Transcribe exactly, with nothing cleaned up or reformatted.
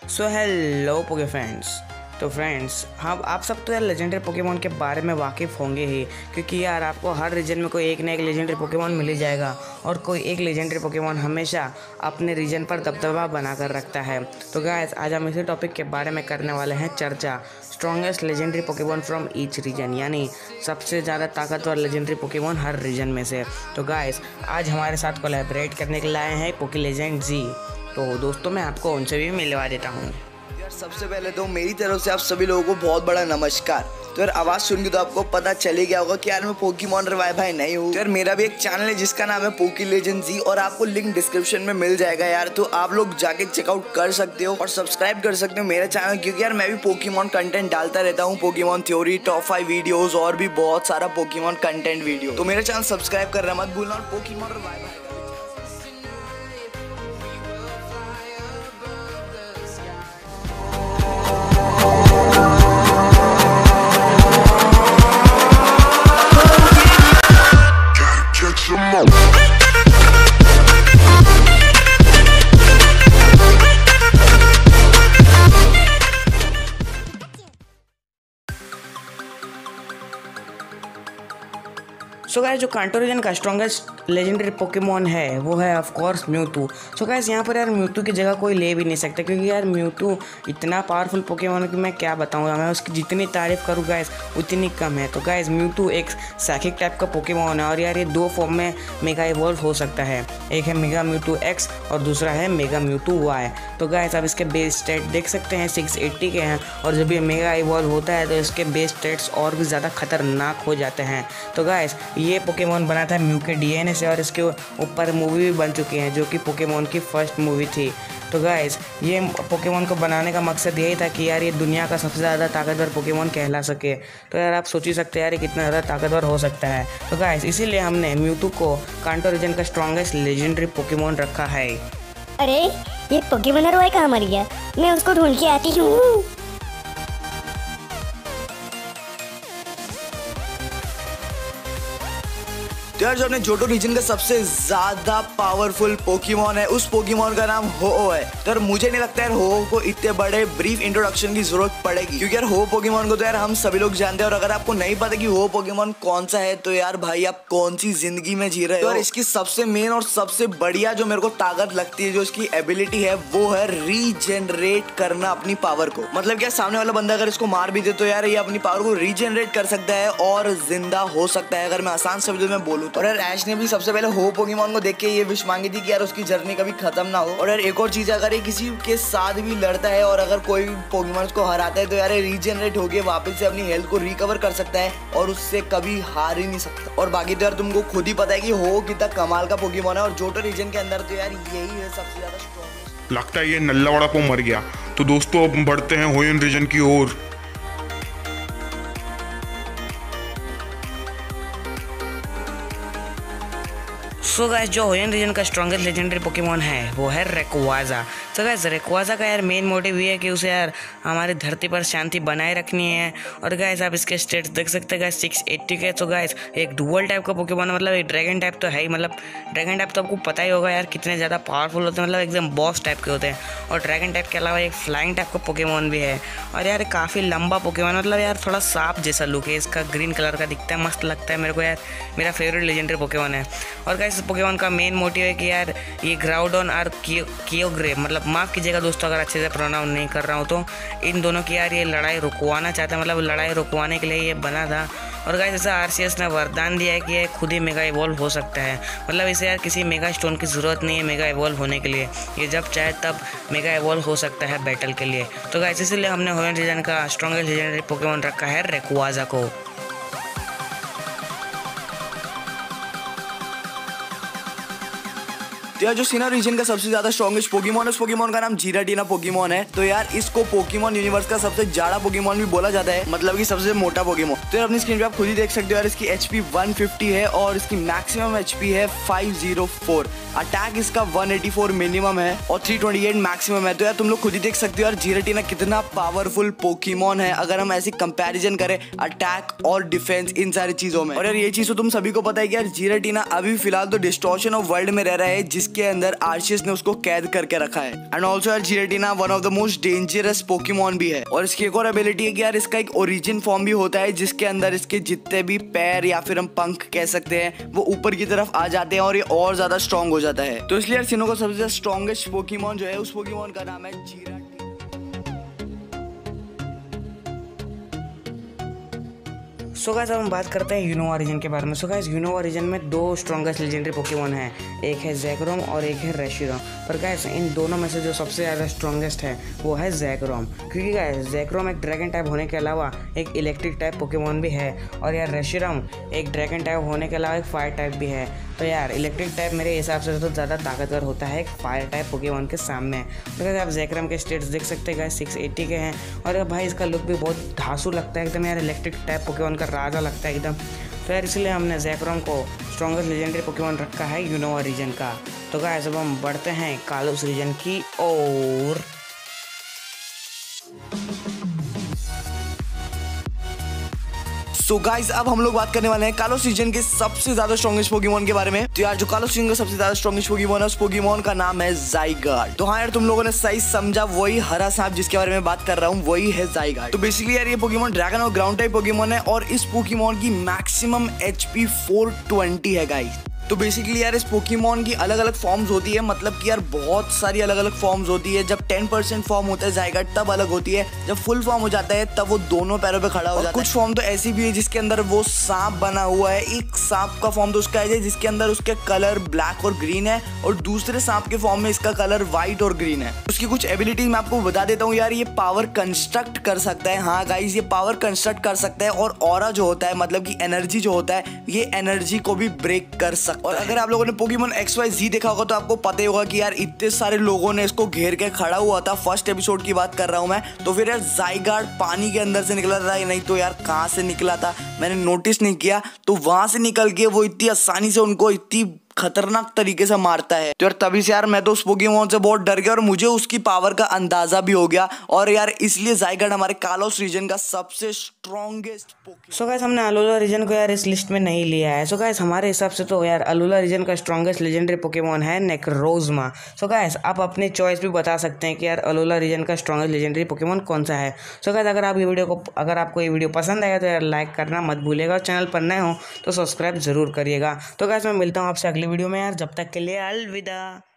सो hello पोके friends. तो friends हम आप सब तो यार लेजेंडरी पोकेमॉन के बारे में वाकिफ़ होंगे ही, क्योंकि यार आपको हर रीजन में कोई एक ना एक लेजेंडरी पोकेमॉन मिल ही जाएगा और कोई एक लेजेंडरी पोकेमॉन हमेशा अपने रीजन पर दबदबा बना कर रखता है। तो गाइस आज हम इसी टॉपिक के बारे में करने वाले हैं चर्चा, strongest legendary Pokemon from each region, यानी सबसे ज़्यादा ताकतवर लेजेंडरी पोकेमॉन हर रीजन में से। तो गाइस आज हमारे साथ कोलैबोरेट करने के लिए आए हैं पोकेलेजेंड जी। तो दोस्तों मैं आपको उनसे भी मिलवा देता हूँ। यार सबसे पहले तो मेरी तरफ से आप सभी लोगों को बहुत बड़ा नमस्कार। तो यार आवाज़ सुन के तो आपको पता चल ही गया होगा कि यार मैं पोकेमॉन रिवाइव भाई नहीं हूँ। तो यार मेरा भी एक चैनल है जिसका नाम है पोकेलेजेंड जी और आपको लिंक डिस्क्रिप्शन में मिल जाएगा यार, तो आप लोग जाके चेकआउट कर सकते हो और सब्सक्राइब कर सकते हो मेरा चैनल, क्योंकि यार मैं भी पोकेमॉन कंटेंट डालता रहता हूँ, Pokemon theory, top five videos और भी बहुत सारा पोकेमॉन कंटेंट वीडियो। तो मेरा चैनल सब्सक्राइब करना मत भूलना और पोकेमॉन रिवाइव सो गाइस जो कांटो रीजन का स्ट्रॉन्गेस्ट लेजेंडरी पोकेमॉन है वो है of course Mewtwo. So guys यहाँ पर यार म्यूटू की जगह कोई ले भी नहीं सकता, क्योंकि यार म्यूटू इतना पावरफुल पोकेमॉन है कि मैं क्या बताऊँ, मैं उसकी जितनी तारीफ करूँ गाइस उतनी कम है। तो गाइस म्यूटू एक साइकिक टाइप का पोकेमॉन है और यार ये दो फॉर्म में मेगा इवॉल्व हो सकता है, एक है मेगा म्यूटू एक्स और दूसरा है मेगा म्यूटू वाई। तो गाइस आप इसके बेस स्टेट देख सकते हैं सिक्स एट्टी के हैं और जब ये मेगा इवॉल्व होता है तो इसके बेस स्टेट्स और भी ज़्यादा खतरनाक हो जाते हैं। तो गाइस ये पोकेमॉन बना था म्यू के डीएनए से और इसके ऊपर मूवी भी बन चुकी है जो कि पोकेमॉन की फर्स्ट मूवी थी। तो गाइस ये पोकेमॉन को बनाने का मकसद यही था कि यार ये दुनिया का सबसे ज़्यादा ताकतवर पोकेमॉन कहला सके। तो यार आप सोच ही सकते हैं यार ये कितना ज़्यादा ताकतवर हो सकता है। तो गाइस इसीलिए हमने म्यूटू को कांटो रीजन का स्ट्रॉन्गेस्ट लेजेंडरी पोकेमॉन रखा है। अरे ये पोकेमॉन रोए कहाँ मर गया, मैं उसको ढूंढ के आती हूँ। तो यार जो अपने जोटो रीजन का सबसे ज्यादा पावरफुल पोकेमॉन है उस पोकेमॉन का नाम हो है। तो यार मुझे नहीं लगता यार हो को इतने बड़े ब्रीफ इंट्रोडक्शन की जरूरत पड़ेगी, क्योंकि यार हो पोकेमॉन को तो यार हम सभी लोग जानते हैं और अगर आपको नहीं पता कि हो पोकेमॉन कौन सा है तो यार भाई आप कौन सी जिंदगी में जी रहे हो। और इसकी सबसे मेन और सबसे बढ़िया जो मेरे को ताकत लगती है, जो इसकी एबिलिटी है वो है रीजनरेट करना अपनी पावर को। मतलब क्या सामने वाला बंदा अगर इसको मार भी दे तो यार ये अपनी पावर को रीजनरेट कर सकता है और जिंदा हो सकता है, अगर मैं आसान शब्दों में बोलूं। और यार ऐश ने भी सबसे पहले हो पोकेमॉन को देख के ये विश मांगी थी कि यार उसकी जर्नी कभी खत्म ना हो। और यार एक और चीज, अगर ये किसी के साथ भी लड़ता है और अगर कोई पोकेमॉन को हराता है तो यार ये रीजनरेट होके वापस से अपनी हेल्थ को रिकवर कर सकता है और उससे कभी हार ही नहीं सकता। और बाकी तो यार तुमको खुद ही पता है कि हो कितना कमाल का पोकेमॉन है और जोटो रीजन के अंदर तो यार यही है सबसे ज्यादा स्ट्रॉन्ग। लगता है ये नल्ला वाला पो मर गया। तो दोस्तों अब बढ़ते हैं होयन रीजन की ओर। सो गाइस जो होयन रीजन का स्ट्रॉन्गेस्ट लेजेंडरी पोकेमॉन है वो है रेक्वाजा। तो गाइस रेक्वाजा का यार मेन मोटिव ये है कि उसे यार हमारी धरती पर शांति बनाए रखनी है। और गाइस आप इसके स्टेट्स देख सकते हैं गाइस सिक्स एट्टी के। तो गाइस एक डुअल टाइप का पोकेमॉन है, मतलब एक ड्रैगन टाइप तो है ही, मतलब ड्रैगन टाइप तो आपको पता ही होगा यार कितने ज़्यादा पावरफुल होते हैं, मतलब एकदम बॉस टाइप के होते हैं। और ड्रैगन टाइप के अलावा एक फ्लाइंग टाइप का पोकेमॉन भी है और यार काफ़ी लंबा पोकेमॉन, मतलब यार थोड़ा सांप जैसा लुक है इसका, ग्रीन कलर का दिखता है, मस्त लगता है मेरे को यार, मेरा फेवरेट लेजेंडरी पोकेमॉन है। और गाइस पोकेमॉन का मेन मोटिव है कि यार ये ग्राउडोन और कियोग्रे, मतलब माफ़ कीजिएगा दोस्तों अगर अच्छे से प्रोनाउंस नहीं कर रहा हूँ, तो इन दोनों की यार ये लड़ाई रुकवाना चाहता है, मतलब लड़ाई रुकवाने के लिए ये बना था। और गाइस ऐसा आरसीएस ने वरदान दिया है कि ये खुद ही मेगा इवॉल्व हो सकता है, मतलब इसे यार किसी मेगा स्टोन की ज़रूरत नहीं है मेगा इवॉल्व होने के लिए, ये जब चाहे तब मेगा इवॉल्व हो सकता है बैटल के लिए। तो गाइस इसलिए हमने होयन रीजन का स्ट्रॉन्गेस्ट लेजेंडरी पोकेमॉन रखा है रेक्वाजा को। तो यार जो सीना रीजन का सबसे ज्यादा स्ट्रॉन्गेस्ट पोकेमॉन है उस पोकेमॉन का नाम जीराटीना पोकेमॉन है। तो यार इसको पोकेमॉन यूनिवर्स का सबसे जाड़ा पोकेमॉन भी बोला जाता है, मतलब कि सबसे मोटा पोकेमॉन। तो यार अपनी स्क्रीन पे आप खुद ही देख सकते हो यार इसकी एचपी वन फिफ्टी है और इसकी मैक्सिमम एचपी है फाइव ज़ीरो फोर, अटैक इसका वन एटी फोर मिनिमम है और थ्री ट्वेंटी एट मैक्सिमम है। तो यार तुम लोग खुद ही देख सकते हो यार जीराटीना कितना पावरफुल पोकेमॉन है अगर हम ऐसी कंपैरिजन करें अटैक और डिफेंस इन सारी चीजों में। और यार ये चीज तो तुम सभी को पता है कि यार जीराटीना अभी फिलहाल तो डिस्टॉर्शन ऑफ वर्ल्ड में रह रहा है, जिसकी जिसके अंदर आर्शियस ने उसको कैद करके रखा है। एंड ऑल्सो यार Giratina one of the most dangerous Pokemon भी है। और इसकी एक और एबिलिटी है कि यार इसका एक ओरिजिन फॉर्म भी होता है जिसके अंदर इसके जितने भी पैर या फिर हम पंख कह सकते हैं वो ऊपर की तरफ आ जाते हैं और ये और ज्यादा स्ट्रॉन्ग हो जाता है। तो इसलिए यार सिनो का सबसे स्ट्रॉन्गेस्ट पोकेमॉन जो है उस पोकेमॉन का नाम है जीरा। सो गाइस अब हम बात करते हैं यूनोवा रीजन के बारे में। सो गाइस यूनोवा रीजन में दो स्ट्रॉन्गेस्ट लेजेंडरी पोकेमॉन हैं, एक है जैकरोम और एक है रेशिरोम। पर गाइस इन दोनों में से जो सबसे ज़्यादा स्ट्रॉन्गेस्ट है वो है जैकरोम, क्योंकि गाइस जैकरोम एक ड्रैगन टाइप होने के अलावा एक इलेक्ट्रिक टाइप पोकेमॉन भी है और यार रेशिरोम एक ड्रैगन टाइप होने के अलावा एक फायर टाइप भी है। तो यार इलेक्ट्रिक टाइप मेरे हिसाब से तो ज़्यादा ताकतवर होता है एक फायर टाइप पोकेमॉन के सामने। तो आप जैकरोम के स्टेट्स देख सकते हैं गाइस सिक्स एटी के हैं और भाई इसका लुक भी बहुत धांसू लगता है एकदम, यार इलेक्ट्रिक टाइप पोकेमॉन का राजा लगता है एकदम। तो यार इसलिए हमने जैकरोम को स्ट्रॉन्गेस्ट लेजेंडरी पोकेमॉन रखा है यूनोवा रीजन का। तो गाइस अब हम बढ़ते हैं कालोस रीजन की ओर। सो गाइस अब हम लोग बात करने वाले हैं कालोस रीजन के सबसे ज्यादा स्ट्रॉन्गेस्ट पोकेमॉन के बारे में। तो यार जो कालोस रीजन का सबसे ज्यादा स्ट्रॉन्गेस्ट पोकेमॉन है उस पोकेमॉन का नाम है ज़ाइगार्ड। तो हाँ यार तुम लोगों ने सही समझा, वही हरा सांप जिसके बारे में बात कर रहा हूँ वही है ज़ाइगार्ड। तो बेसिकली यार ये पोकेमॉन ड्रैगन और ग्राउंड टाइप पोकेमॉन है और इस पोकेमॉन की मैक्सिमम एचपी फोर ट्वेंटी है गाइस। तो बेसिकली यार इस पोकेमॉन की अलग अलग फॉर्म्स होती है, मतलब कि यार बहुत सारी अलग अलग फॉर्म्स होती है। जब टेन परसेंट फॉर्म होता है ज़ाइगार्ड तब अलग होती है, जब फुल फॉर्म हो जाता है तब वो दोनों पैरों पे खड़ा हो जाता है। कुछ फॉर्म तो ऐसी भी है जिसके अंदर वो सांप बना हुआ है। एक सांप का फॉर्म तो उसका है जिसके अंदर उसके कलर ब्लैक और ग्रीन है और दूसरे सांप के फॉर्म में इसका कलर व्हाइट और ग्रीन है। उसकी कुछ एबिलिटीज मैं आपको बता देता हूँ यार। ये पावर कंस्ट्रक्ट कर सकता है, हाँ गाइज ये पावर कंस्ट्रक्ट कर सकता है और ऑरा जो होता है मतलब कि एनर्जी जो होता है ये एनर्जी को भी ब्रेक कर सकता है। और अगर आप लोगों ने पोकेमॉन एक्स वाई जी देखा होगा तो आपको पता ही होगा कि यार इतने सारे लोगों ने इसको घेर के खड़ा हुआ था। फर्स्ट एपिसोड की बात कर रहा हूं मैं। तो फिर यार ज़ाइगार्ड पानी के अंदर से निकला था, नहीं तो यार कहां से निकला था मैंने नोटिस नहीं किया। तो वहां से निकल के वो इतनी आसानी से उनको इतनी खतरनाक तरीके से मारता है। तो यार तभी से यार मैं तो उस पोकेमॉन से बहुत डर गया और मुझे उसकी पावर का अंदाजा भी हो गया और यार इसलिए ज़ाइगार्ड हमारे कालोस रीजन का सबसे स्ट्रॉन्गेस्ट पोकेमॉन। सो गाइस हमने अलोला रीजन को यार इस लिस्ट में नहीं लिया है। सो गाइस हमारे हिसाब से तो यार अलोला रीजन का स्ट्रॉन्गेस्ट लेजेंडरी पोकेमॉन है नेक्रोज़मा। सो गाइस आप अपनी चॉइस भी बता सकते हैं कि यार अलोला रीजन का स्ट्रॉन्गेस्ट लेजेंडरी पोकेमॉन कौन सा है। सो गाइस अगर आप ये वीडियो को अगर आपको ये वीडियो पसंद आया तो यार लाइक करना मत भूलिएगा और चैनल पर नए हो तो सब्सक्राइब जरूर करिएगा। तो गाइस मैं मिलता हूँ आपसे अगली वीडियो में यार, जब तक के लिए अलविदा।